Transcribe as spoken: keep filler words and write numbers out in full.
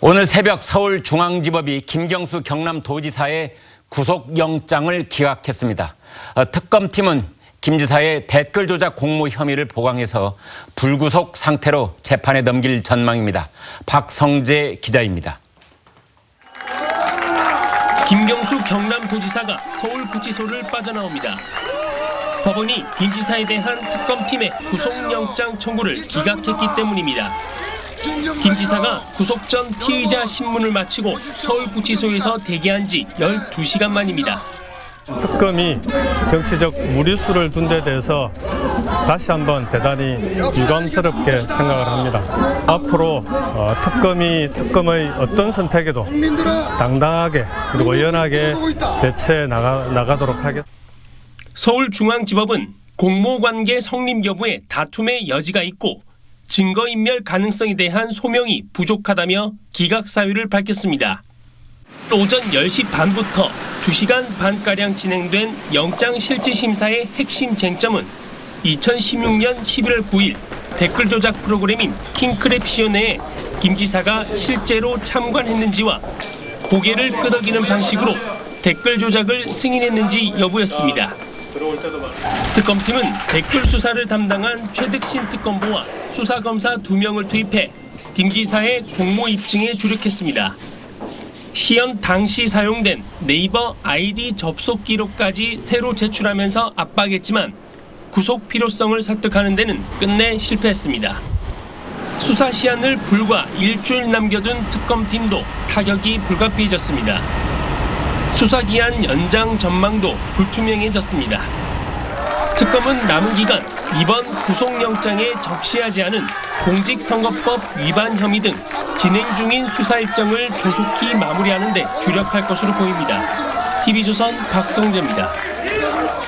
오늘 새벽 서울중앙지법이 김경수 경남도지사의 구속영장을 기각했습니다. 특검팀은 김 지사의 댓글 조작 공모 혐의를 보강해서 불구속 상태로 재판에 넘길 전망입니다. 박성재 기자입니다. 김경수 경남도지사가 서울구치소를 빠져나옵니다. 법원이 김 지사에 대한 특검팀의 구속영장 청구를 기각했기 때문입니다. 김 지사가 구속 전 피의자 신문을 마치고 서울구치소에서 대기한 지 열두 시간 만입니다. 특검이 정치적 무리수를 둔 데 대해서 다시 한번 대단히 유감스럽게 생각을 합니다. 앞으로 특검이 특검의 어떤 선택에도 당당하게 그리고 연하게 대처해 나가, 나가도록 하겠습니다. 서울중앙지법은 공모관계 성립 여부에 다툼의 여지가 있고 증거인멸 가능성에 대한 소명이 부족하다며 기각 사유를 밝혔습니다. 오전 열 시 반부터 두 시간 반가량 진행된 영장실질심사의 핵심 쟁점은 이천십육 년 십일월 구일 댓글 조작 프로그램인 킹크랩시연회에 김 지사가 실제로 참관했는지와 고개를 끄덕이는 방식으로 댓글 조작을 승인했는지 여부였습니다. 특검팀은 댓글 수사를 담당한 최득신 특검보와 수사검사 두 명을 투입해 김 지사의 공모 입증에 주력했습니다. 시연 당시 사용된 네이버 아이디 접속 기록까지 새로 제출하면서 압박했지만 구속 필요성을 설득하는 데는 끝내 실패했습니다. 수사 시한을 불과 일주일 남겨둔 특검팀도 타격이 불가피해졌습니다. 수사기한 연장 전망도 불투명해졌습니다. 특검은 남은 기간 이번 구속영장에 적시하지 않은 공직선거법 위반 혐의 등 진행 중인 수사 일정을 조속히 마무리하는 데 주력할 것으로 보입니다. 티비조선 박성재입니다.